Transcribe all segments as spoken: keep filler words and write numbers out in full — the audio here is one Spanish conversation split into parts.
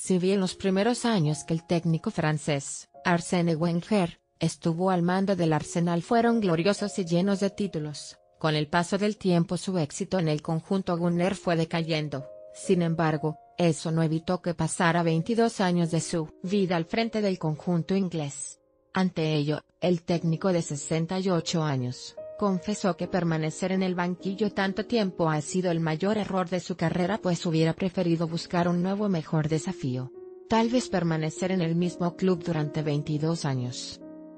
Si bien los primeros años que el técnico francés, Arsène Wenger, estuvo al mando del Arsenal fueron gloriosos y llenos de títulos, con el paso del tiempo su éxito en el conjunto gunner fue decayendo. Sin embargo, eso no evitó que pasara veintidós años de su vida al frente del conjunto inglés. Ante ello, el técnico de sesenta y ocho años, confesó que permanecer en el banquillo tanto tiempo ha sido el mayor error de su carrera, pues hubiera preferido buscar un nuevo mejor desafío. Tal vez permanecer en el mismo club durante veintidós años.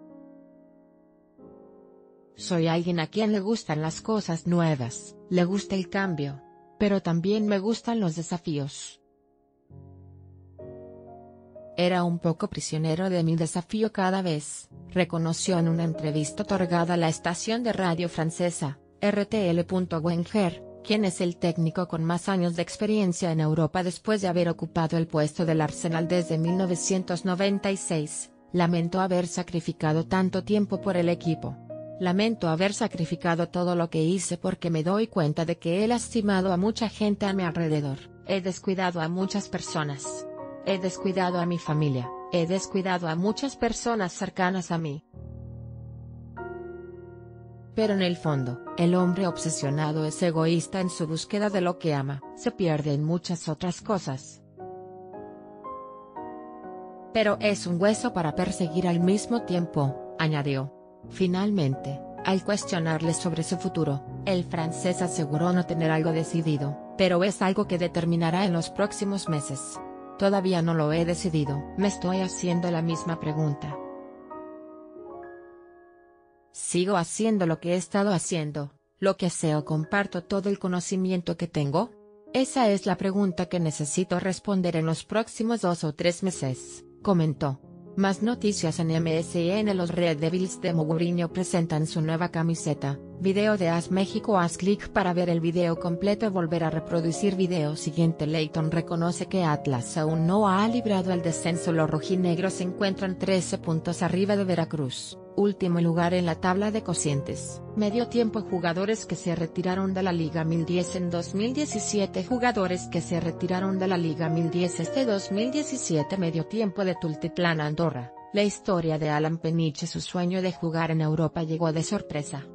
Soy alguien a quien le gustan las cosas nuevas, le gusta el cambio, pero también me gustan los desafíos. Era un poco prisionero de mi desafío cada vez, reconoció en una entrevista otorgada a la estación de radio francesa, R T L. Wenger, quien es el técnico con más años de experiencia en Europa después de haber ocupado el puesto del Arsenal desde mil novecientos noventa y seis, lamentó haber sacrificado tanto tiempo por el equipo. Lamento haber sacrificado todo lo que hice porque me doy cuenta de que he lastimado a mucha gente a mi alrededor, he descuidado a muchas personas. He descuidado a mi familia, he descuidado a muchas personas cercanas a mí. Pero en el fondo, el hombre obsesionado es egoísta en su búsqueda de lo que ama, se pierde en muchas otras cosas. Pero es un hueso para perseguir al mismo tiempo, añadió. Finalmente, al cuestionarle sobre su futuro, el francés aseguró no tener algo decidido, pero es algo que determinará en los próximos meses. Todavía no lo he decidido, me estoy haciendo la misma pregunta. ¿Sigo haciendo lo que he estado haciendo, lo que sé o comparto todo el conocimiento que tengo? Esa es la pregunta que necesito responder en los próximos dos o tres meses, comentó. Más noticias en M S N. Los Red Devils de Mourinho presentan su nueva camiseta. Video de As México. Haz clic para ver el video completo. Volver a reproducir video siguiente. Leyton reconoce que Atlas aún no ha librado el descenso. Los rojinegros se encuentran trece puntos arriba de Veracruz, último lugar en la tabla de cocientes. Medio tiempo. Jugadores que se retiraron de la Liga mil diez en dos mil diecisiete. Jugadores que se retiraron de la Liga mil diez este dos mil diecisiete. Medio tiempo de Tultitlán, Andorra. La historia de Alan Peniche. Su sueño de jugar en Europa llegó de sorpresa.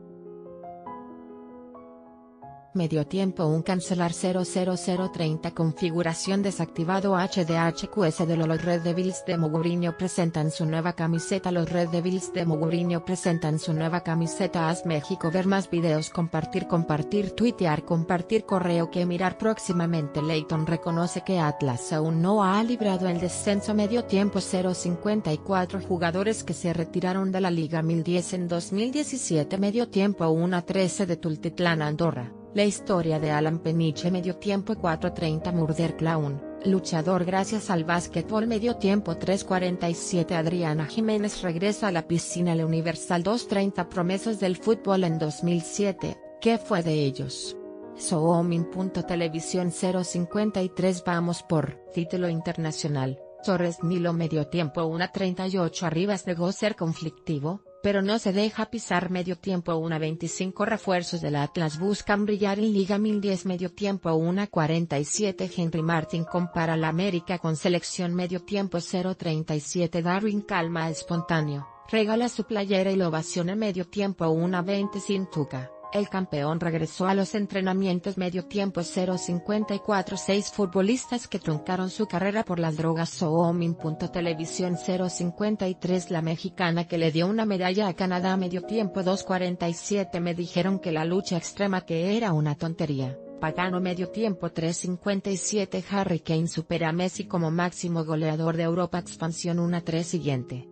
Medio tiempo. Un cancelar cero cero cero treinta. Configuración desactivado. H D H Q S de los Red Devils de Mourinho presentan su nueva camiseta. Los Red Devils de Mourinho presentan su nueva camiseta. Haz México. Ver más videos. Compartir compartir tuitear compartir correo que mirar próximamente. Leyton reconoce que Atlas aún no ha librado el descenso. Medio tiempo. cero cincuenta y cuatro. Jugadores que se retiraron de la Liga mil diez en dos mil diecisiete. Medio tiempo. uno trece de Tultitlán, Andorra. La historia de Alan Peniche. Medio tiempo. cuatro treinta. Murder Clown, luchador gracias al básquetbol. Medio tiempo. tres cuarenta y siete. Adriana Jiménez regresa a la piscina. La Universal. dos treinta. Promesas del fútbol en dos mil siete, ¿qué fue de ellos? Soomin.televisión. cero cincuenta y tres. Vamos por título internacional. Torres Nilo. Medio tiempo. uno treinta y ocho. Arribas negó ser conflictivo, pero no se deja pisar. Medio tiempo. uno veinticinco. Refuerzos del Atlas buscan brillar en Liga mil diez. Medio tiempo. uno cuarenta y siete. Henry Martin compara la América con selección. Medio tiempo. cero treinta y siete. Darwin Calma espontáneo, regala su playera y lo ovaciona. Medio tiempo. uno veinte. Sin Tuca, el campeón regresó a los entrenamientos. Medio tiempo. cero cincuenta y cuatro. Seis futbolistas que truncaron su carrera por las drogas. Soomin.televisión. cero cincuenta y tres. La mexicana que le dio una medalla a Canadá. Medio tiempo. dos cuarenta y siete. Me dijeron que la lucha extrema que era una tontería. Pagano. Medio tiempo. tres cincuenta y siete. Harry Kane supera a Messi como máximo goleador de Europa. Expansión. uno tres. Siguiente.